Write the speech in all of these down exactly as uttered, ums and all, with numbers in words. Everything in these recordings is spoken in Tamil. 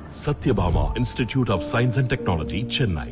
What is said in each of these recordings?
Satyabama Institute of Science and Technology, Chennai.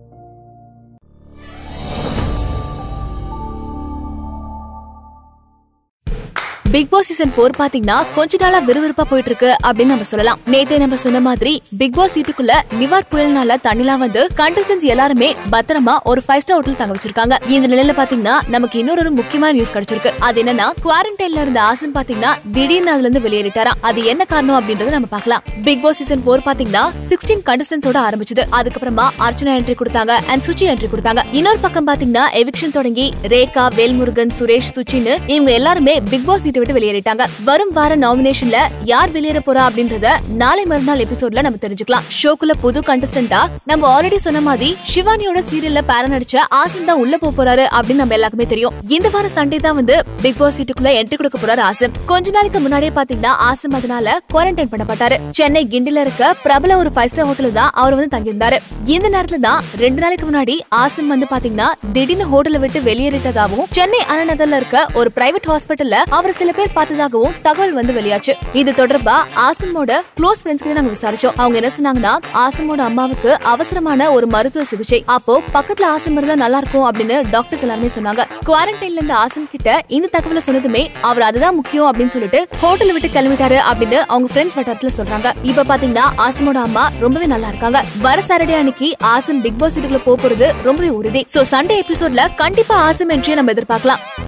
Bigg Boss season four பாத்தீங்கன்னா கொஞ்ச நாளா விறுவிறுப்பா போயிட்டு இருக்கு அப்படின்னு நம்ம சொல்லலாம். நேத்தே நம்ம சொன்ன மாதிரி Bigg Boss வீட்டுக்குள்ள நிவார் புயல்னால தண்ணிலாம் வந்து கண்டஸ்டன்ட்ஸ் எல்லாருமே பத்திரமா ஒரு ஃபைவ் ஸ்டார் ஹோட்டல் தங்க வச்சிருக்காங்க. இந்த நிலையில பாத்தீங்கன்னா நமக்கு இன்னொரு முக்கியமான நியூஸ் கிடைச்சிருக்கு. அது என்னன்னா குவாரண்டைன்ல இருந்த ஆசிம் பாத்தீங்கன்னா திடீர்னு அதுல இருந்து வெளியேறிட்டாரா. அது என்ன காரணம் அப்படின்றத நம்ம பார்க்கலாம். Bigg Boss சீசன் four பாத்தீங்கன்னா sixteen கண்டஸ்டன்ட்ஸோட ஆரம்பிச்சது. அதுக்கப்புறமா அர்ச்சனா என்ட்ரி கொடுத்தாங்க அண்ட் சுச்சி என்ட்ரி கொடுத்தாங்க. இன்னொரு பக்கம் பாத்தீங்கன்னா எவிக்ஷன் தொடங்கி ரேகா, வேல்முருகன், சுரேஷ், சுச்சின்னு இவங்க எல்லாருமே Bigg Boss விட்டு வெளியேறிட்டாங்க. வரும் வார நாமினேஷன்ல யார் வெளியேற போறா அப்படின்றத நாளை மறுநாள் எபிசோட்ல நம்ம தெரிஞ்சுக்கலாம். ஷோக்குள்ள புது கண்டஸ்டன்டா நம்ம ஆல்ரெடி சொன்ன மாதிரி சிவானியோட சீரியல்ல பேர நடிச்ச ஆசிம் தான் உள்ள போறாரு அப்படின்னு நம்ம எல்லாருக்குமே தெரியும். இந்த வார சண்டே தான் வந்து Bigg Boss சீட்டுக்குள்ள என்ட்ரி கொடுக்க போறாரு ஆசிம். கொஞ்ச நாளைக்கு முன்னாடியே பாத்தீங்கன்னா ஆசிம் அதனால குவாரண்டைன் பண்ணப்பட்டாரு. சென்னை கிண்டில இருக்க பிரபல ஒரு ஃபைவ் ஸ்டார் ஹோட்டல் தான் அவர் வந்து தங்கியிருந்தாரு. இந்த நேரத்துல தான் ரெண்டு நாளைக்கு முன்னாடி ஆசிம் வந்து பாத்தீங்கன்னா திடீர்னு ஹோட்டலை விட்டு வெளியேறிட்டதாகவும் சென்னை அண்ணாநகர்ல இருக்க ஒரு பிரைவேட் ஹாஸ்பிட்டல்ல அவர் சில பேர் பார்த்ததாகவும் தகவல் வந்து வெளியாச்சு. இது தொடர்பா ஆசிமோட க்ளோஸ் ஃப்ரெண்ட்ஸ் கிட்ட நாங்க விசாரிச்சோம். அவங்க என்ன சொன்னாங்கன்னா ஆசிமோட அம்மாவுக்கு அவசரமான ஒரு மருத்துவ சிகிச்சை, அப்போ பக்கத்துல ஆசிம் இருந்தா நல்லா இருக்கும் அப்படின்னு டாக்டர்ஸ் எல்லாருமே சொன்னாங்க. குவாரண்டைன்ல இருந்த ஆசிம் கிட்ட இந்த தகவலை சொன்னதுமே அவர் அதுதான் முக்கியம் அப்படின்னு சொல்லிட்டு ஹோட்டல் விட்டு கிளம்பிட்டாரு அப்படின்னு அவங்க ஃப்ரெண்ட்ஸ் வட்டாரத்துல சொல்றாங்க. இப்ப பாத்தீங்கன்னா ஆசிமோட அம்மா ரொம்பவே நல்லா இருக்காங்க. வர சாட்டர்டே அன்னைக்கு ஆசிம் Bigg Boss வீட்டுக்குள்ள போறது ரொம்பவே உறுதி. சோ சண்டே எபிசோட்ல கண்டிப்பா ஆசிம் என்ட்ரியை நம்ம எதிர்பார்க்கலாம்.